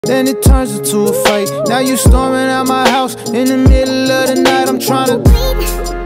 then it turns into a fight. Now you storming out my house in the middle of the night. I'm tryna